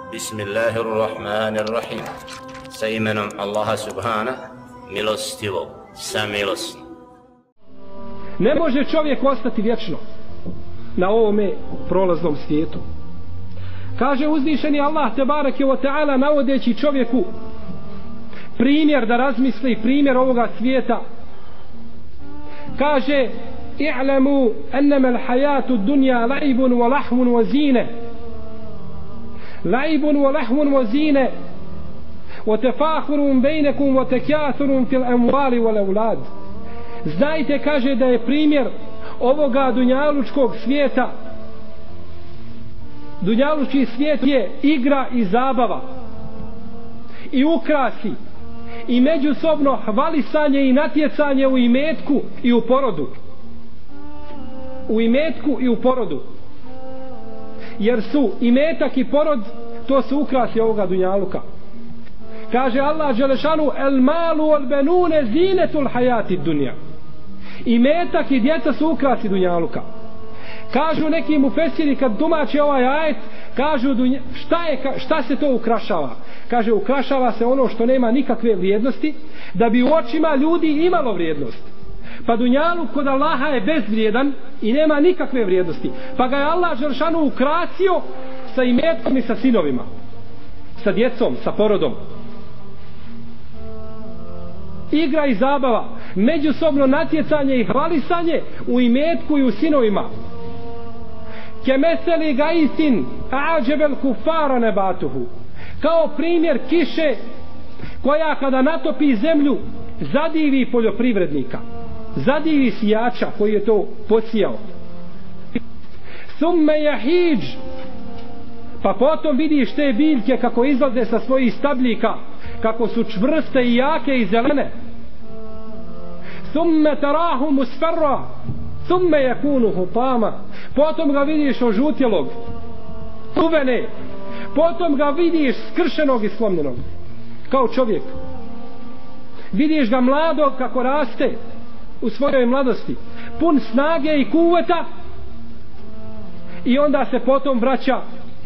Bismillahirrahmanirrahim. Sa imenom Allaha subhana, milostivog, samilosnog. Ne može čovjek ostati vječno na ovome prolaznom svijetu. Kaže uzvišeni Allah tebareke ve taala navodeći čovjeku primjer da razmisli, primjer ovoga svijeta. Kaže i'lamu annama al-hayatu ad-dunya la'ibun wa lahmun wa zina. La'ibun wa lahmun wa zina. Wa tafakhurun bainakum wa takathurun fil amwali wal awlad. Znajte, kaže, da je primjer ovoga dunjalučkog svijeta, dunjalučki svijet je igra i zabava i ukrasi i međusobno hvalisanje i natjecanje u imetku i u porodu. U imetku i u porodu. Jer su imetak i porod, to su ukrasi ovoga dunjaluka. Kaže Allah dželešanu el malu wal benune zinetul hayati dunya. Imetak i djeca su ukrasi dunjaluka. Kažu neki mufesiri kad tumače ovaj ajet, kažu šta se to ukrašava? Kaže ukrašava se ono što nema nikakve vrijednosti, da bi u očima ljudi imalo vrijednost. Pa dunjaluk kod Allaha je bezvrijedan i nema nikakve vrijednosti. Pa ga je Allah dželešanu ukrasio sa imetkom i sa sinovima, sa djecom, sa porodom. Igra i zabava, međusobno natjecanje i hvalisanje u imetku i u sinovima. Kemeseli gaisin a'đebel kufara nebatuhu. Kao primjer kiše koja kada natopi zemlju zadivi poljoprivrednika, zadivi sijača koji je to posijao. Thumme jahidž, pa potom vidiš te biljke kako izlaze sa svojih stabljika, kako su čvrste i jake i zelene. Thumme tarahu musferra, thumme yakunu hutama, potom ga vidiš ožutjelog, uvene, potom ga vidiš skršenog i slomljenog kao čovjek. Vidiš ga mladog kako raste u svojoj mladosti, pun snage i kuveta, i onda se potom vraća,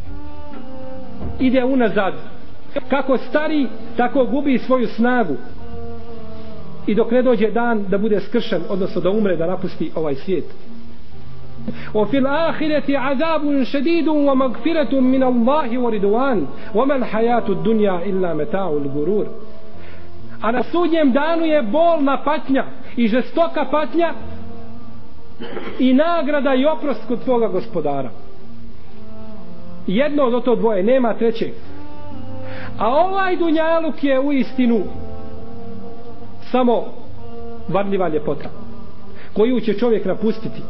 ide unazad. Kako stari, tako gubi svoju snagu. I dok ne dođe dan da bude skršen, odnosno da umre, da napusti ovaj svijet. O fil ahireti azabun šedidun wa magfiretun min Allahi wa ridwan wa man hayatu dunja illa meta'ul gurur. A na sudnjem danu je bolna patnja i žestoka patnja i nagrada i oprost kod tvoga gospodara. Jedno od to dvoje, nema trećeg. A ovaj dunjaluk je u istinu samo varljiva ljepota koju će čovjek napustiti.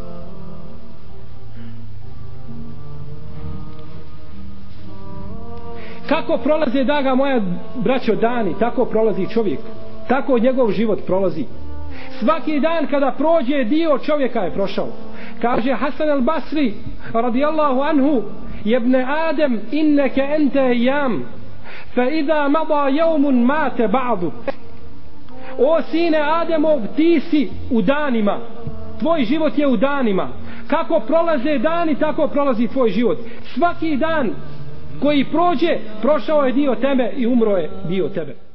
Kako prolaze, draga moja braćo, dani, tako prolazi čovjek, tako njegov život prolazi. Svaki dan kada prođe, dio čovjeka je prošao. Kaže Hasan al-Basri radijallahu anhu: Jebne Adem, inneke ente ejam, fa idha mada jevmun mate ba'du. O sine Ademov, ti si u danima, tvoj život je u danima. Kako prolaze dani, tako prolazi tvoj život. Svaki dan koji prođe, prošao je dio tebe i umro je dio tebe.